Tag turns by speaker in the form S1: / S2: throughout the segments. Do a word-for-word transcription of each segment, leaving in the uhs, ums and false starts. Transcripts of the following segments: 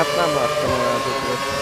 S1: Hát nem láttam olyan többet.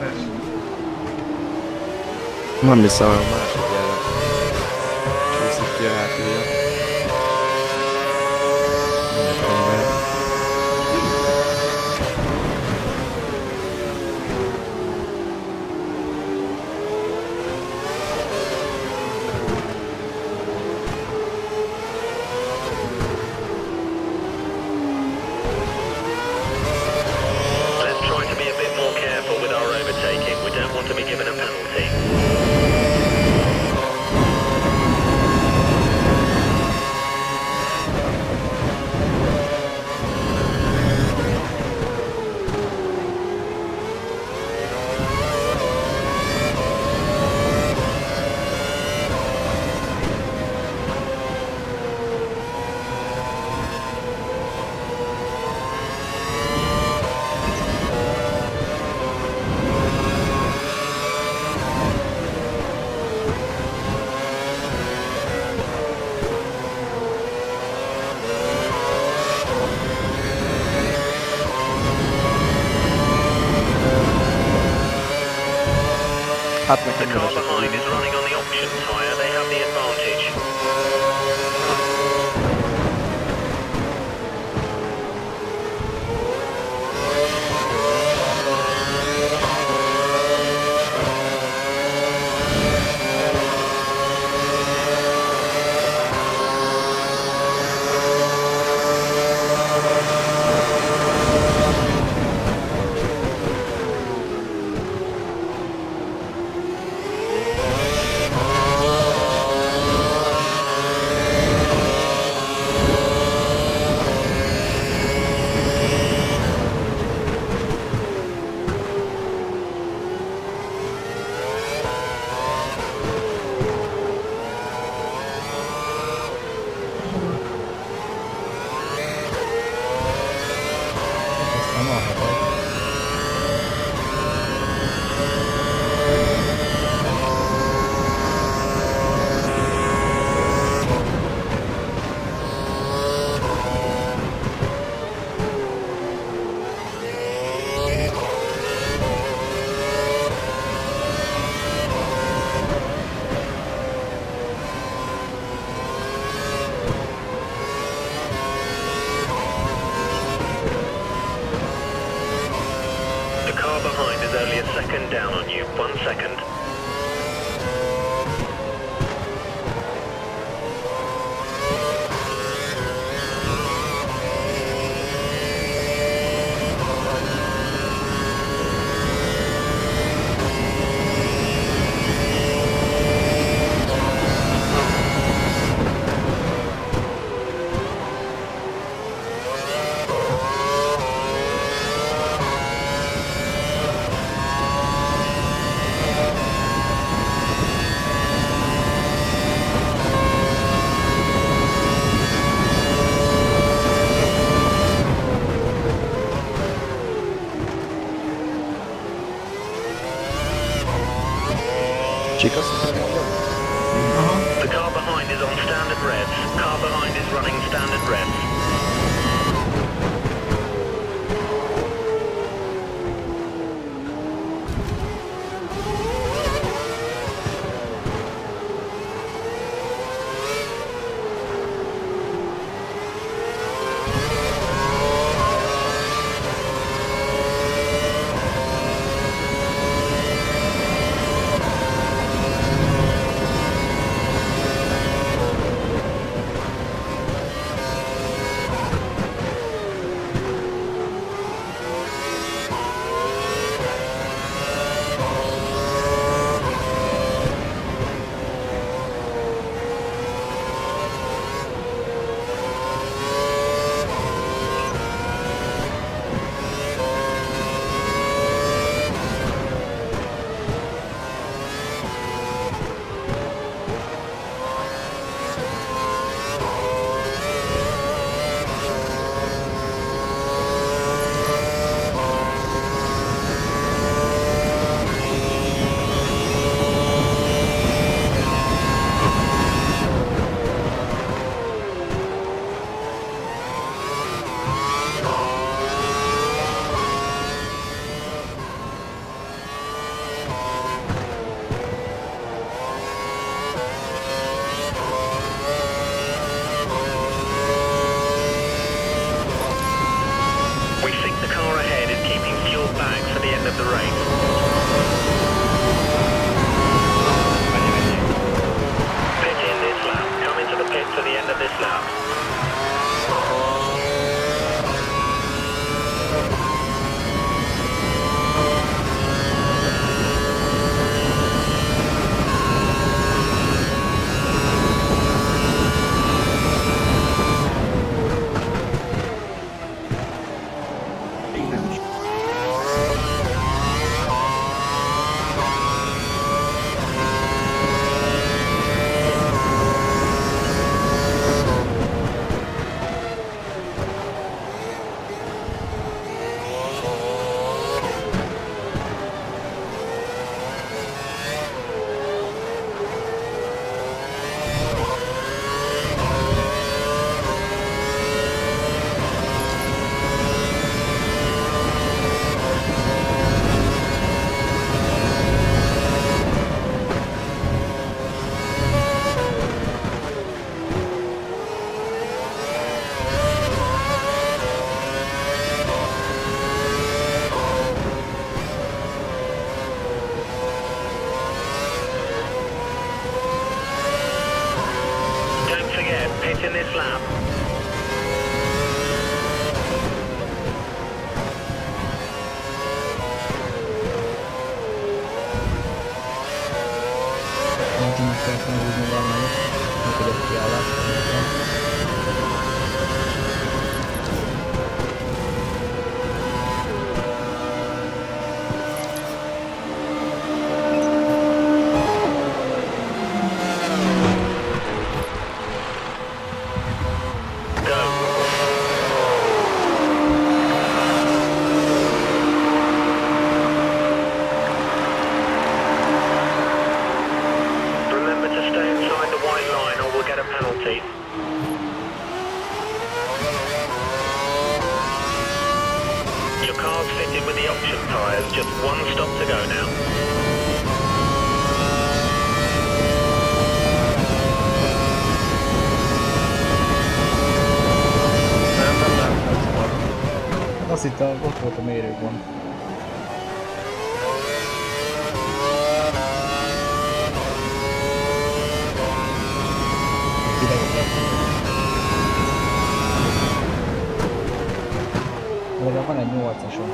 S1: Man missar a másik jelen. Csúszik ki a hátulja. Mindent ember.
S2: Let's try to be a bit more careful with our overtaking. We don't want to be given a penalty.
S1: Hát
S2: The
S1: nekem
S2: car
S1: keresek.
S2: behind is running on the option tyre. They have the advantage.
S3: Aztán alhatott.
S2: The car behind is only a second down on you. One second.
S1: Csikasz?
S2: The car behind is on standard revs. Car behind is running standard revs.
S3: kell húzni valamelyik. Nem tudok kiállásra. Azt hittem, ott volt a mérőpont. Legalább van egy nyolcason.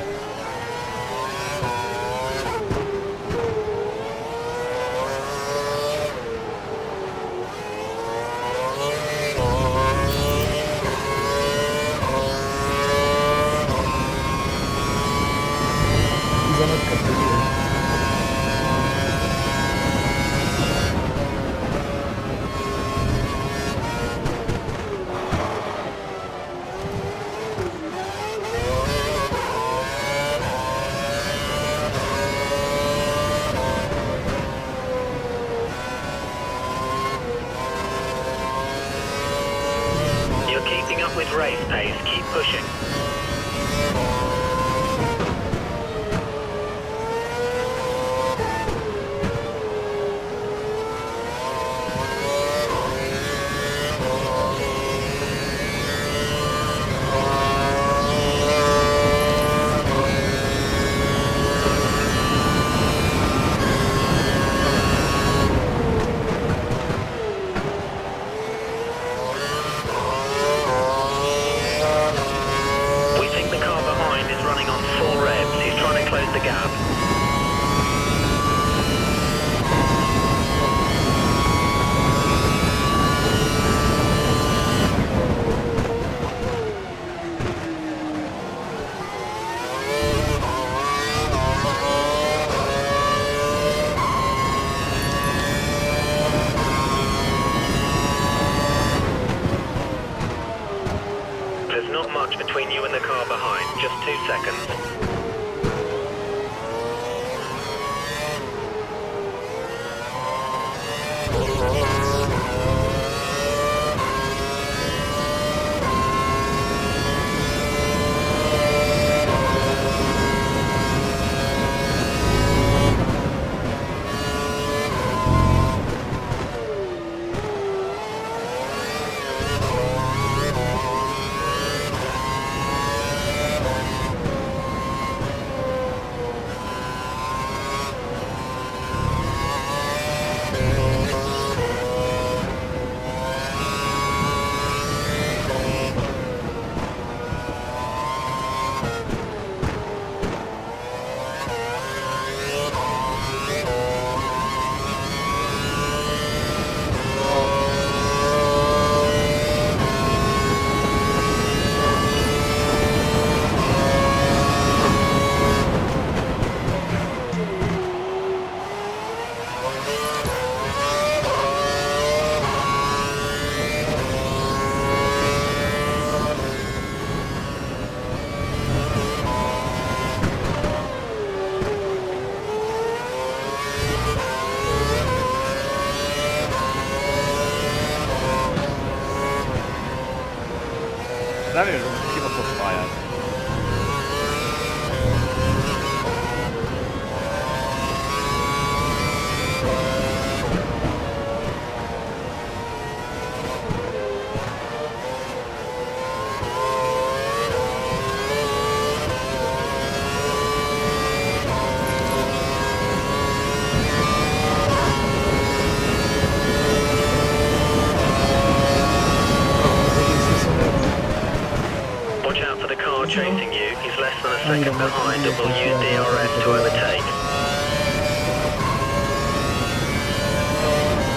S2: With race pace, keep pushing. Between you and the car behind, just two seconds.
S1: Nem jön, kibaszott pályán.
S2: Chasing you, he's less than a second behind and will use D R S to overtake.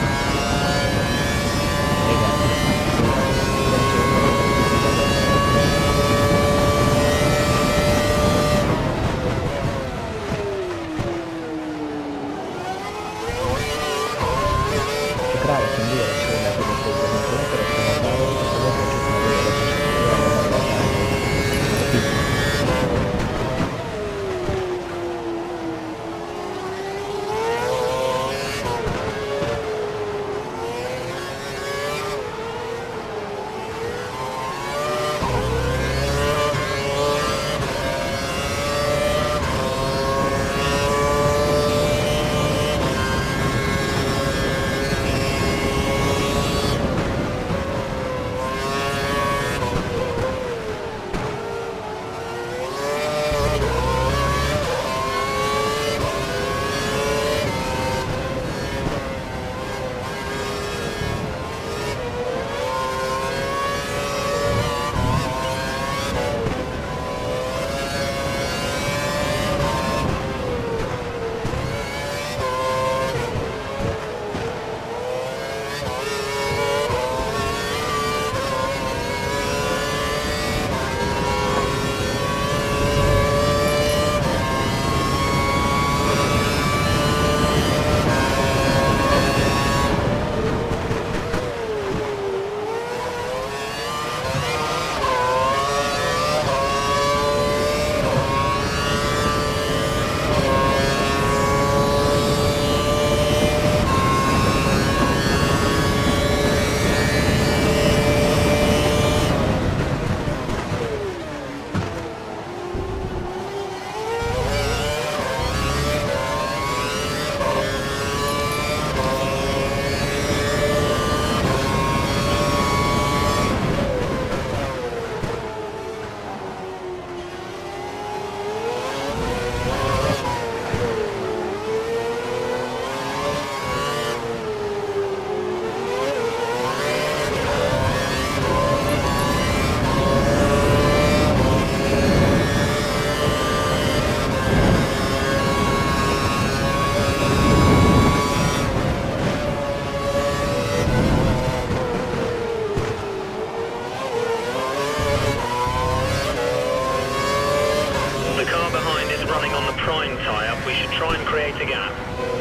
S2: try and create a gap.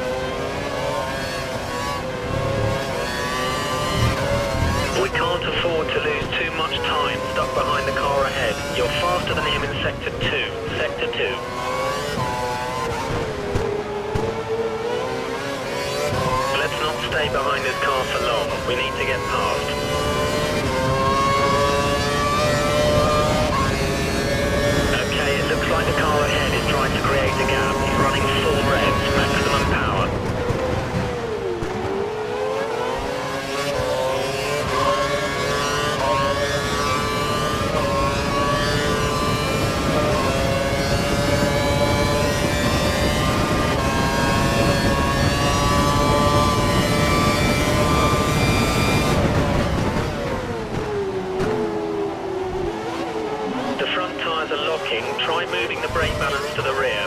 S2: We can't afford to lose too much time stuck behind the car ahead. You're faster than him in Sector two. Sector two. Let's not stay behind this car for long. We need to get past. Okay, it looks like the car ahead is trying to create a gap. He's running full revs, maximum power. Try moving the brake balance to the rear.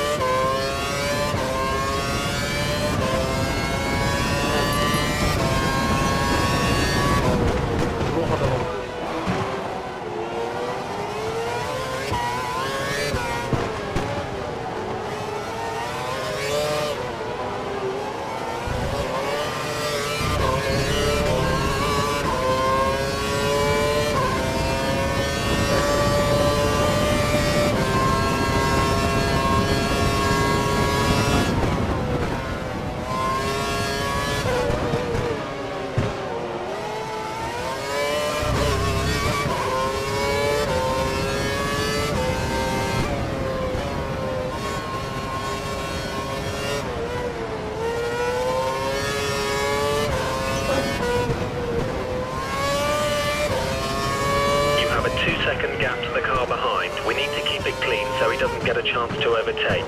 S2: Second gap to the car behind. We need to keep it clean so he doesn't get a chance to overtake.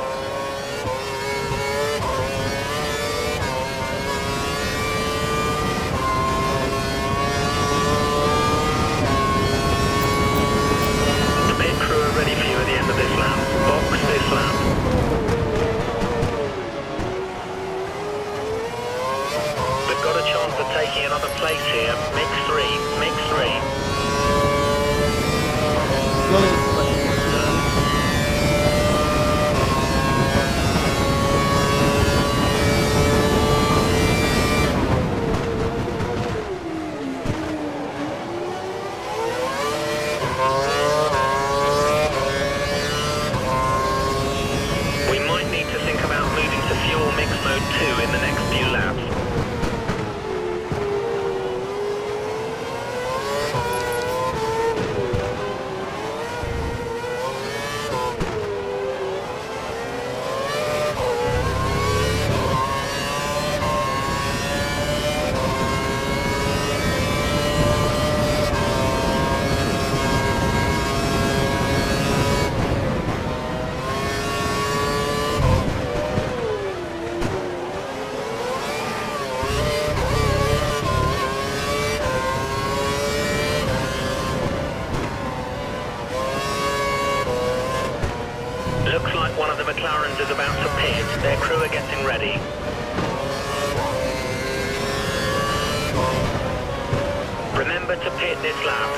S2: The pit crew are ready for you at the end of this lap. Box this lap. We've got a chance of taking another place here. Mix three. Mix three. We might need to think about moving to fuel mix mode two in the next few laps. Looks like one of the McLarens is about to pit. Their crew are getting ready. Remember to pit this lap.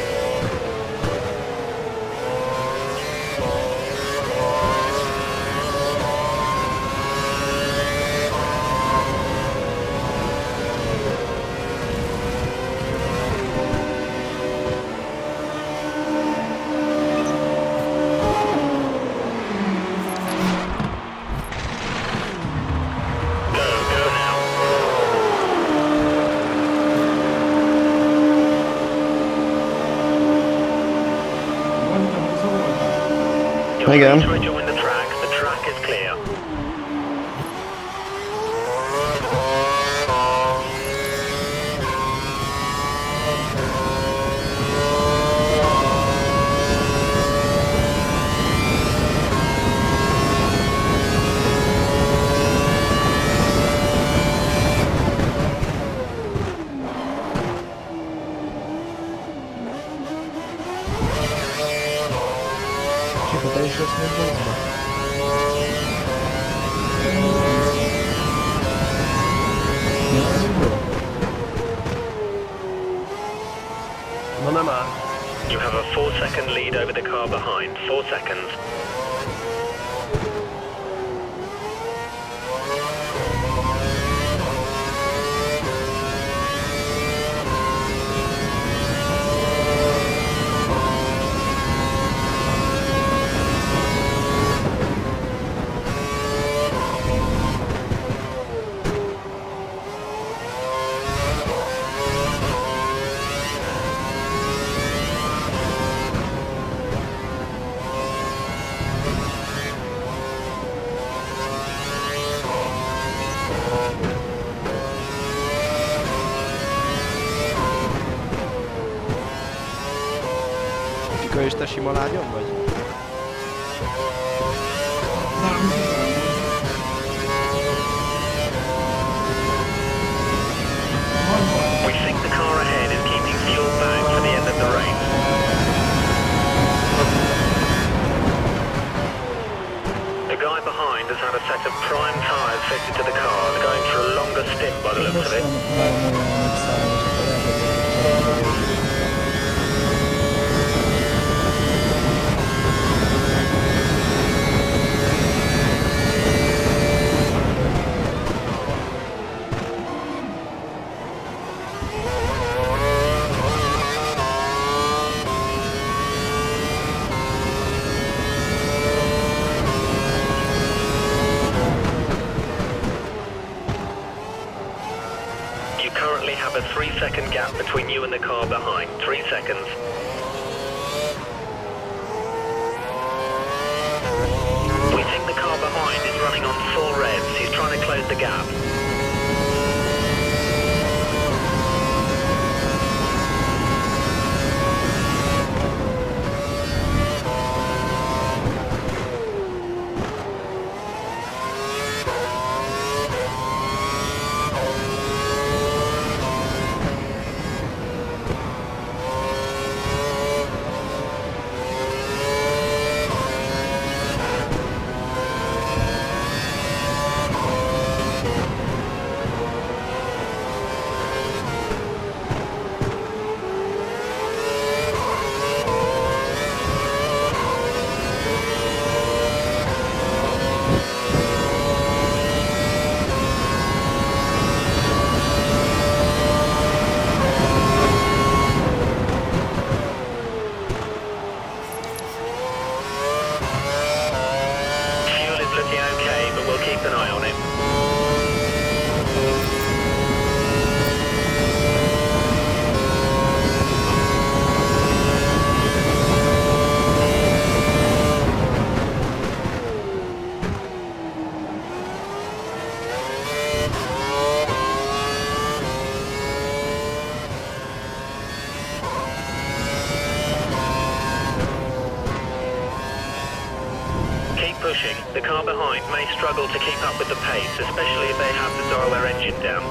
S1: Hi again.
S2: To rejoin the track. The track is clear.
S3: Tutaj już jest niedługo. No na ma.
S2: You have a four second lead over the car behind. Four seconds.
S1: Csíma és te sima lágyon vagy?
S2: We think the car ahead is keeping fuel back for the end of the race. The guy behind has had a set of prime tyres fitted to the car and going for a longer stint by the looks of it. Have a three second gap between you and the car behind. Three seconds. We think the car behind is running on full revs. He's trying to close the gap. Keep an eye on it. Pushing. The car behind may struggle to keep up with the pace, especially if they have to dial their engine down.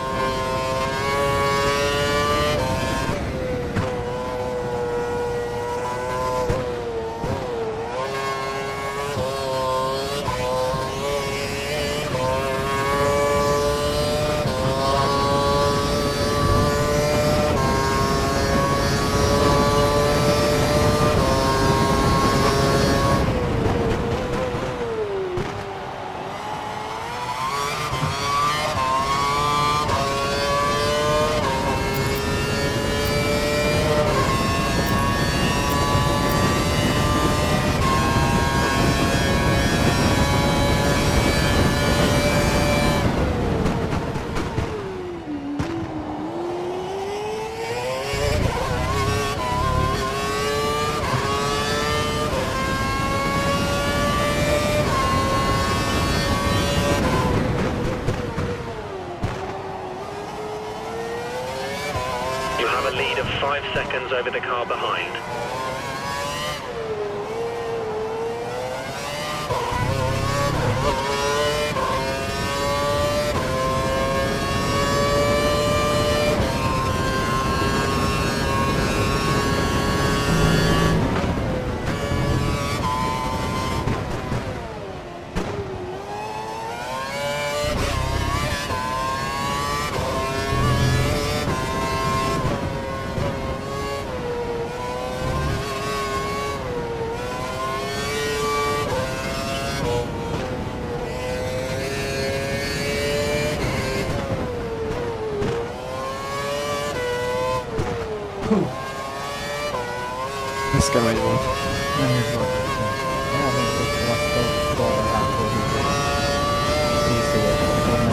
S2: You have a lead of five seconds over the car behind.
S1: Ez kemény volt.
S3: Nehéz volt. Elmondott azt a balra ráfordult. tíz éves, akkor nem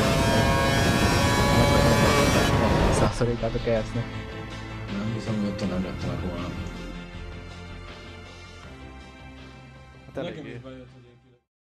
S3: is százalékát a kercnek.
S4: Nem hiszem, hogy otthon nem lettek volna.
S1: Hát eléggé.
S4: Nekem is bejött, hogy